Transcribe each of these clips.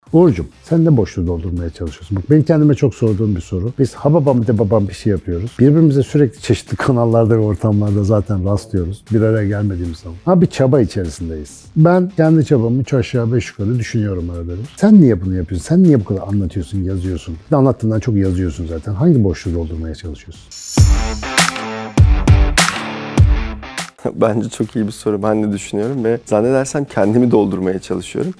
Uğur'cum sen ne boşluğu doldurmaya çalışıyorsun? Bak benim kendime çok sorduğum bir soru. Biz ha babam bir de babam bir şey yapıyoruz. Birbirimize sürekli çeşitli kanallarda ve ortamlarda zaten rastlıyoruz. Bir araya gelmediğimiz zaman. Ama bir çaba içerisindeyiz. Ben kendi çabamı 3 aşağı 5 yukarı düşünüyorum arada bir. Sen niye bunu yapıyorsun? Sen niye bu kadar anlatıyorsun, yazıyorsun? Bir de anlattığından çok yazıyorsun zaten. Hangi boşluğu doldurmaya çalışıyorsun? Bence çok iyi bir soru. Ben de düşünüyorum ve zannedersem kendimi doldurmaya çalışıyorum.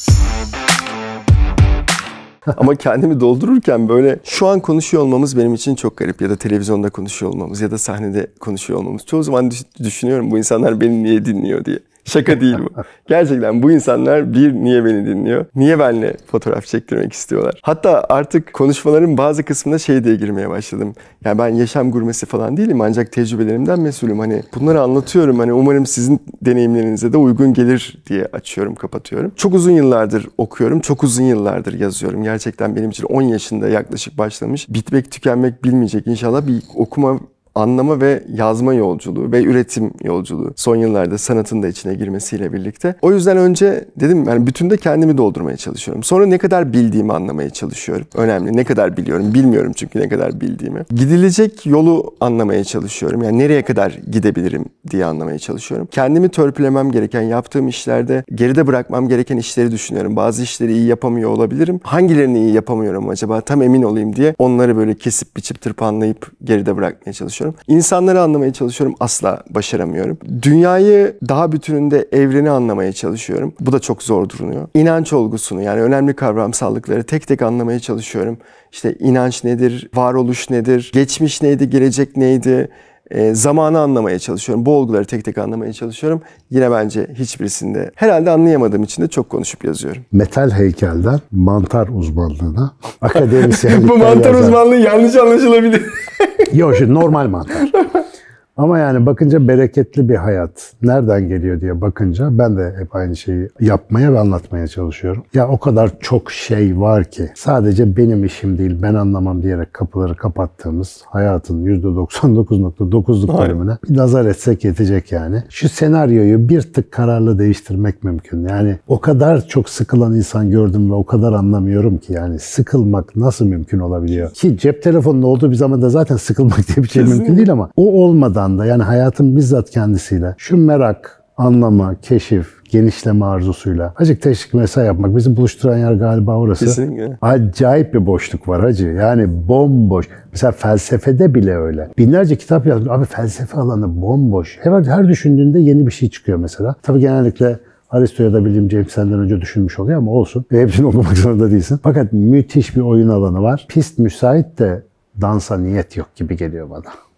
Ama kendimi doldururken böyle şu an konuşuyor olmamız benim için çok garip. Ya da televizyonda konuşuyor olmamız ya da sahnede konuşuyor olmamız. Çoğu zaman düşünüyorum bu insanlar beni niye dinliyor diye. Şaka değil bu. Gerçekten bu insanlar niye beni dinliyor? Niye benimle fotoğraf çektirmek istiyorlar? Hatta artık konuşmaların bazı kısmında şey diye girmeye başladım. Yani ben yaşam gurmesi falan değilim ancak tecrübelerimden mesulüm. Hani bunları anlatıyorum. Hani umarım sizin deneyimlerinize de uygun gelir diye açıyorum, kapatıyorum. Çok uzun yıllardır okuyorum. Çok uzun yıllardır yazıyorum. Gerçekten benim için 10 yaşında yaklaşık başlamış. Bitmek, tükenmek bilmeyecek inşallah bir okuma, anlama ve yazma yolculuğu ve üretim yolculuğu. Son yıllarda sanatın da içine girmesiyle birlikte. O yüzden önce dedim yani bütünde kendimi doldurmaya çalışıyorum. Sonra ne kadar bildiğimi anlamaya çalışıyorum. Önemli. Ne kadar biliyorum? Bilmiyorum çünkü ne kadar bildiğimi. Gidilecek yolu anlamaya çalışıyorum. Yani nereye kadar gidebilirim diye anlamaya çalışıyorum. Kendimi törpülemem gereken, yaptığım işlerde geride bırakmam gereken işleri düşünüyorum. Bazı işleri iyi yapamıyor olabilirim. Hangilerini iyi yapamıyorum acaba? Tam emin olayım diye onları böyle kesip biçip tırpanlayıp geride bırakmaya çalışıyorum. İnsanları anlamaya çalışıyorum. Asla başaramıyorum. Dünyayı daha bütününde, evreni anlamaya çalışıyorum. Bu da çok zor duruyor. İnanç olgusunu yani önemli kavramsallıkları tek tek anlamaya çalışıyorum. İşte inanç nedir? Varoluş nedir? Geçmiş neydi? Gelecek neydi? Zamanı anlamaya çalışıyorum. Bu olguları tek tek anlamaya çalışıyorum. Yine bence hiçbirisinde herhalde anlayamadığım için de çok konuşup yazıyorum. Metal heykelden mantar uzmanlığına, akademisyenlikten Bu mantar uzmanlığı yanlış anlaşılabilir. Yok şimdi normal mantar. Ama yani bakınca bereketli bir hayat nereden geliyor diye bakınca ben de hep aynı şeyi yapmaya ve anlatmaya çalışıyorum. Ya o kadar çok şey var ki sadece benim işim değil ben anlamam diyerek kapıları kapattığımız hayatın %99.9'luk bölümüne bir nazar etsek yetecek yani. Şu senaryoyu bir tık kararlı değiştirmek mümkün. Yani o kadar çok sıkılan insan gördüm ve o kadar anlamıyorum ki yani sıkılmak nasıl mümkün olabiliyor? Ki cep telefonunun olduğu bir zamanda zaten sıkılmak diye bir şey mümkün değil ama o olmadan da yani hayatın bizzat kendisiyle şu merak, anlama, keşif, genişleme arzusuyla azıcık teşvik mesai yapmak bizi buluşturan yer galiba orası. Kesinlikle. Acayip bir boşluk var hacı. Yani bomboş. Mesela felsefede bile öyle. Binlerce kitap yazmış. Abi felsefe alanı bomboş. Her düşündüğünde yeni bir şey çıkıyor mesela. Tabii genellikle Aristo'ya da bildiğim James senden önce düşünmüş oluyor ama olsun. Ve hepsini okumak zorunda değilsin. Fakat müthiş bir oyun alanı var. Pist müsait de dansa niyet yok gibi geliyor bana.